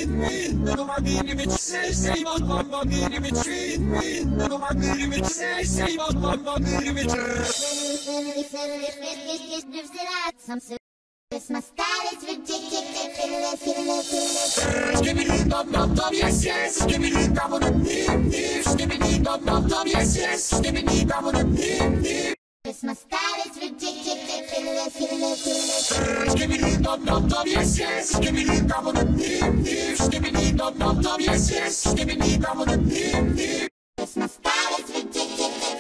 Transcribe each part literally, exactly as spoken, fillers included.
between. No more being between. Say, say, one more being between. No more being between. Say, say, one more being between. My style is ridiculous. Give me the dum dum dum, yes yes. Give me the dum dum dum dum. Give me the dum dum dum, yes yes. Give me the dum dum dum dum. My style is ridiculous. Give me the dum dum dum, yes yes. Give me the dum dum dum dum. Give me the dum dum dum, yes yes. Give me the dum dum dum dum. My style is ridiculous.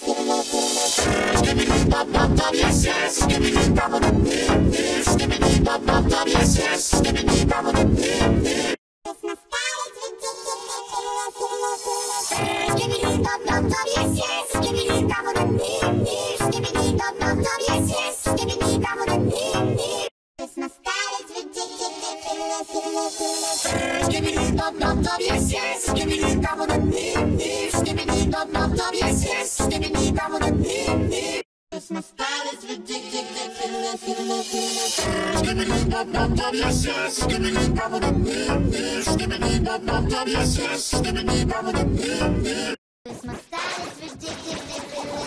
Give me the dum dum dum, yes yes. Give me the dum dum dum dum. Give me the dum dum dum, yes yes. Give me the dum dum dum dum. My style is ridiculous. Give me the dum dum dum, yes yes. Give me the dum dum dum dum. Give me the dum dum dum, yes yes. Give me the dum dum dum dum. My style is ridiculous. Give me the dum dum dum, yes yes. Give me the dum dum dum dum. Give me the dum dum dum, yes yes. Give me the dum dum dum dum. My style is ridiculous. Give me the dum dum dum, yes yes. Give me the dum dum dum dum. Give me the dum dum dum, yes yes. Give me the dum dum dum dum. My style is ridiculous.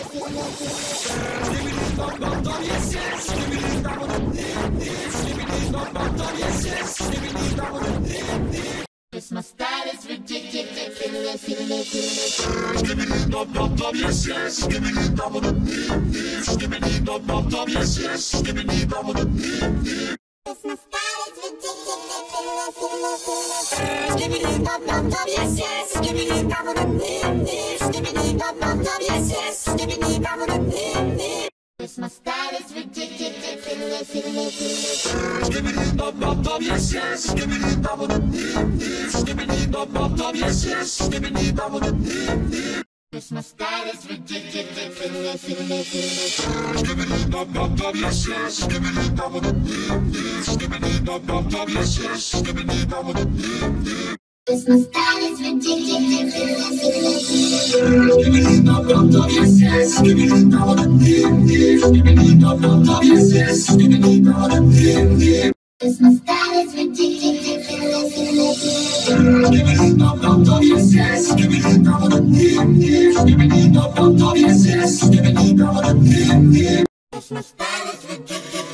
Give me the dum dum dum, yes yes. Give me the dum dum dum dum. Give me the dum dum dum, yes yes. Give me the dum dum dum dum. My style is ridiculous. Give me the dum dum dum, yes yes. Give me the dum dum dum dum. Give me the dum dum dum, yes yes. Give me the dum dum dum dum. My style is ridiculous. Give me the dum dum dum, yes yes. Give me the dum dum dum dum. Give me the dum dum dum, yes yes. Give me the dum dum dum dum. My style is ridiculous. Give me the dum dum dum, yes yes. Give me the dum dum dum dum. Give me the dum dum dum, yes yes. Give me the dum dum dum dum. My style is ridiculous. Give me the dum dum dum, yes yes. Give me the dum dum dum dum. Give me the dum dum dum, yes yes. Give me the dum dum dum dum. My style is ridiculous. Give me the dum dum dum, yes yes. Give me the dum dum dum. Give me the dum dum dum, yes yes. Give me the dum dum dum. My style is ridiculous. Give me the dum dum dum, yes yes. Give me the dum dum dum. Give me the dum dum dum, yes yes. Give me the dum dum dum. My style is ridiculous.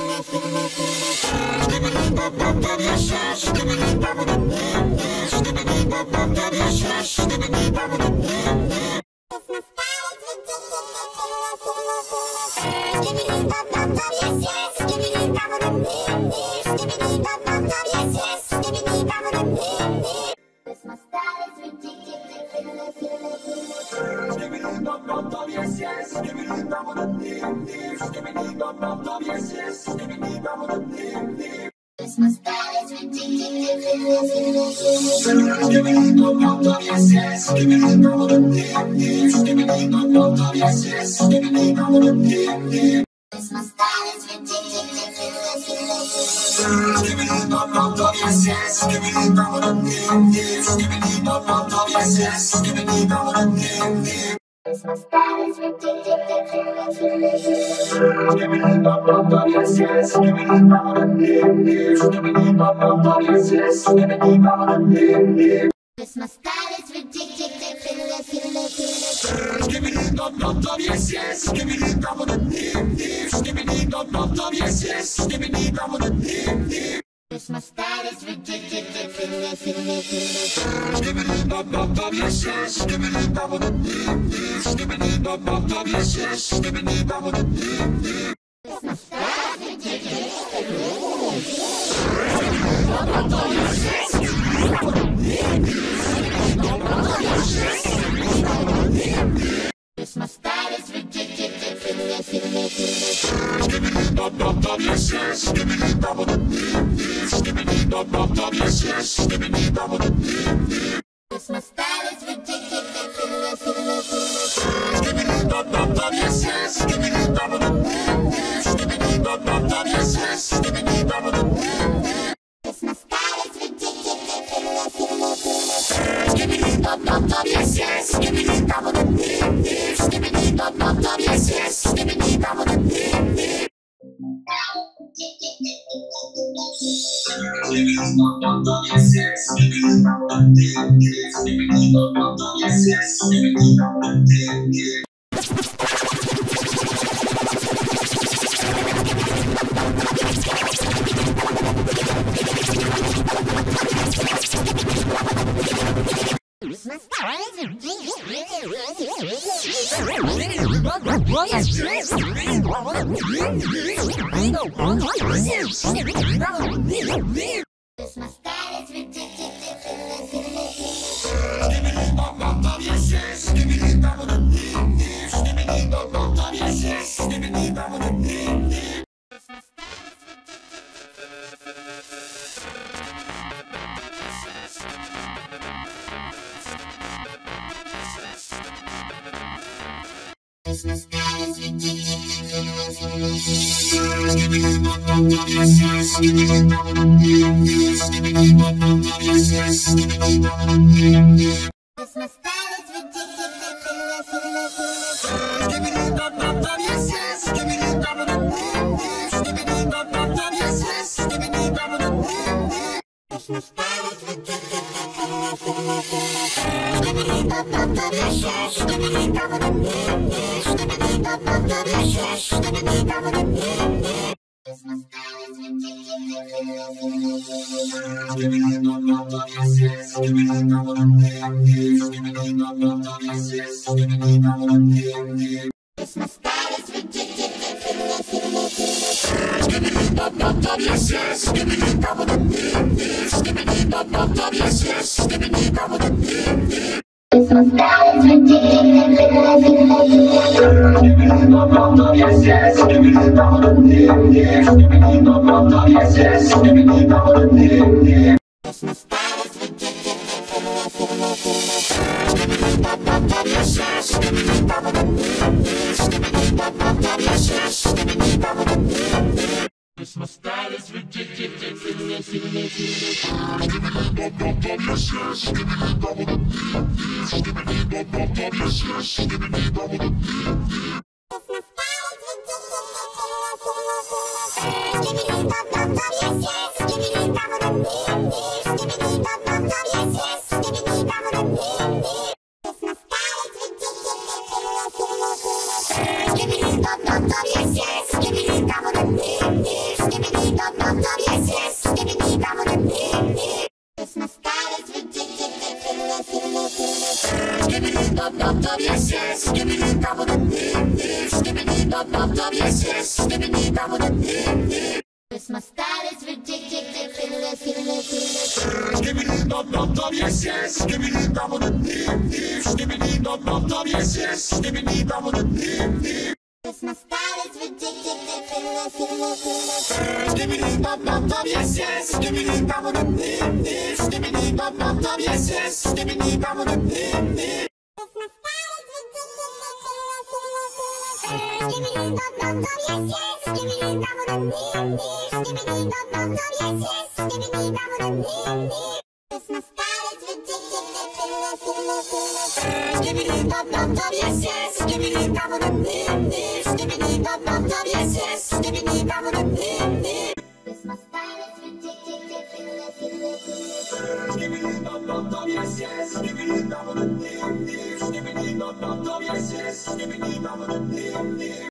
Give me the dum dum dum, yes yes. Give me the dum dum dum. Give me the dum dum dum, yes yes. Give me the dum dum dum. My style is ridiculous. Give me the dum dum dum, yes yes. Give me the dum dum dum. Give me the dum dum dum, yes yes. Give me the dum dum dum. My style is ridiculous. Give me the dum dum dum, yes yes. Give me the dum dum dum. Give me the dum dum dum, yes yes. Give me the dum dum dum. My style is ridiculous. Give me the dum dum dum, yes yes. Give me the dum dum dum. Give me the dum dum dum, yes yes. Give me the dum dum dum. My style is ridiculous. Give me the dum dum dum, yes yes. Give me the dum dum dum. Give me the dum dum dum, yes yes. Give me the dum dum dum. My style is ridiculous. Give me the dum dum dum, yes yes. Give me the dum dum dum. Give me the dum dum dum, yes yes. Give me the dum dum dum. My style is ridiculous. Give me the dum dum dum, yes yes. Give me the dum dum dum. Give me the dum dum dum, yes yes. Give me the dum dum dum. My style is ridiculous. Give me the dum dum dum, yes yes. Give me the dum dum dum. Give me the dum dum dum, yes yes. Give me the dum dum dum. My style is ridiculous. Give me the dum dum dum, yes yes. Give me the dum dum dum. Give me the dum dum dum, yes yes. Give me the dum dum dum. My style is ridiculous. Give me the dum dum dum, yes yes. Give me the dum dum dum. Give me the dum dum dum, yes yes. Give me the dum dum dum. My style is ridiculous. Give me the dum dum dum, yes yes. Give me the dum dum dum. Give me the dum dum dum, yes yes. Give me the dum dum dum. My style is ridiculous. Give me the dum dum dum, yes yes. Give me the dum dum dum. Give me the dum dum dum, yes yes. Give me the dum dum dum.